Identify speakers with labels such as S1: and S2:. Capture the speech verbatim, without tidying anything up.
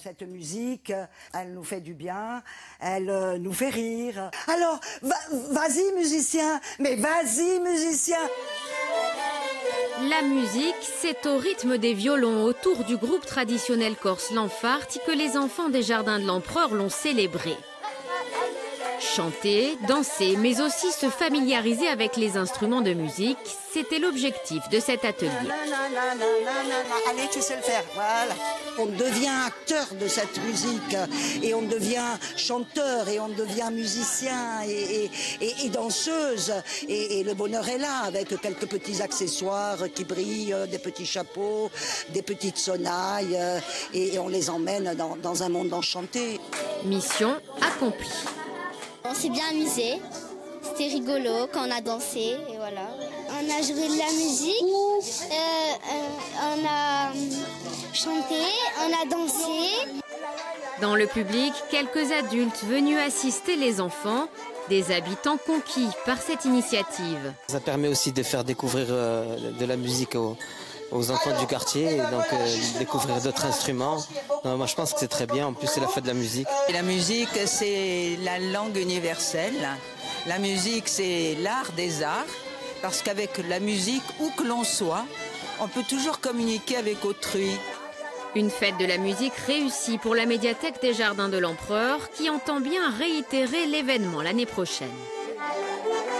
S1: cette musique, elle nous fait du bien, elle euh, nous fait rire. Alors, va, vas-y musicien, mais vas-y musicien.
S2: La musique, c'est au rythme des violons autour du groupe traditionnel corse Lanfarti que les enfants des Jardins de l'Empereur l'ont célébré. Chanter, danser, mais aussi se familiariser avec les instruments de musique, c'était l'objectif de cet atelier.
S1: Allez, tu sais le faire, voilà. On devient acteur de cette musique et on devient chanteur et on devient musicien et, et, et, et danseuse. Et, et le bonheur est là avec quelques petits accessoires qui brillent, des petits chapeaux, des petites sonnailles et, et on les emmène dans, dans un monde enchanté.
S2: Mission accomplie.
S3: On s'est bien amusé, c'était rigolo quand on a dansé et voilà. On a joué de la musique, euh, euh, on a chanté, on a dansé.
S2: Dans le public, quelques adultes venus assister les enfants, des habitants conquis par cette initiative.
S4: Ça permet aussi de faire découvrir euh, de la musique aux, aux enfants du quartier, et donc euh, découvrir d'autres instruments. Non, moi je pense que c'est très bien, en plus c'est la fête de la musique.
S5: Et la musique, c'est la langue universelle. La musique, c'est l'art des arts, parce qu'avec la musique, où que l'on soit, on peut toujours communiquer avec autrui.
S2: Une fête de la musique réussie pour la médiathèque des Jardins de l'Empereur qui entend bien réitérer l'événement l'année prochaine.